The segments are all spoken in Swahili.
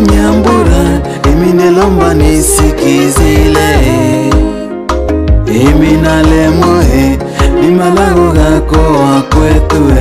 Nyambura iminelomba nisikizile iminalemwe ni malago gako wakwetue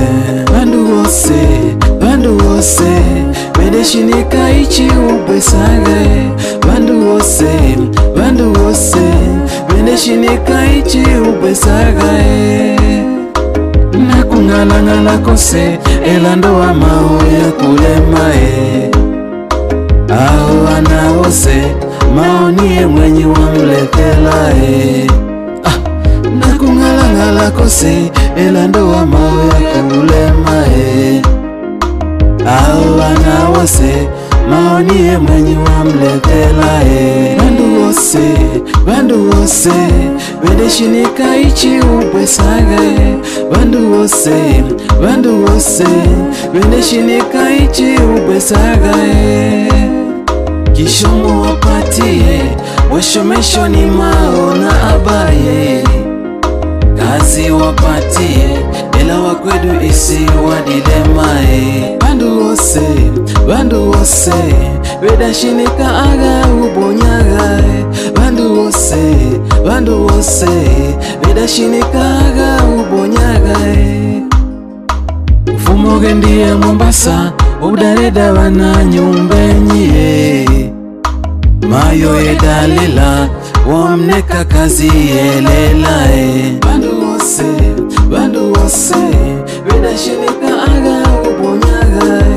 bandu wose bedeshinika ichi ubesage bandu wose bedeshinika ichi ubesage nakungala kose elando wa maoya kulemae au anawose maonie mwenye wamletelae nakungala kose elando wa maoya kulemae au anawose maonie mwenye wamletelae bandu wose bedeshinika ichi ubesage bandu wose bedeshinika ichi ubesage kishomo wapatie weshomesho ni maona abaye kazi wapatie ela wakwedu isi wadilemae bandu wose bedashinika aga ubonyagae bandu wose bedashinika aga ubonyagae ufumo gendiye Mombasa udareda wana nyumbenyie mayo edalila wamneka kazi elelae bandu wose bedashinika aga ubonyagae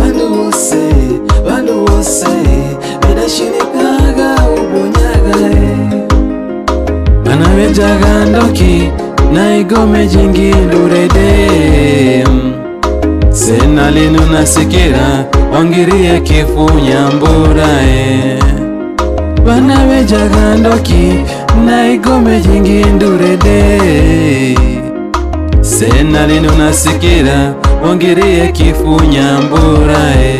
bandu wose bedashinika aga ubonyagae banabejaga ndoki na igome jingi ndurede sena linu nasikira wangirie kifu Nyamburae banabejaga ndoki na igome jingi ndurede sena linu nasikira wangirie kifu Nyamburae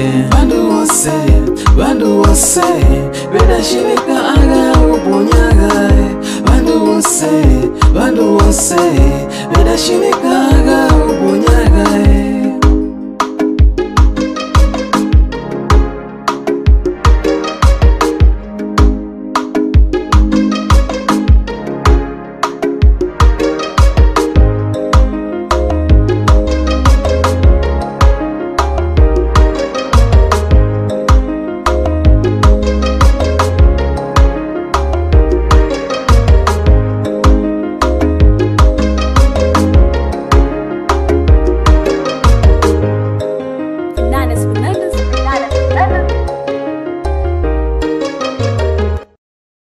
bandu wose bedashinika aga ubonyagae bandu wose bedashinika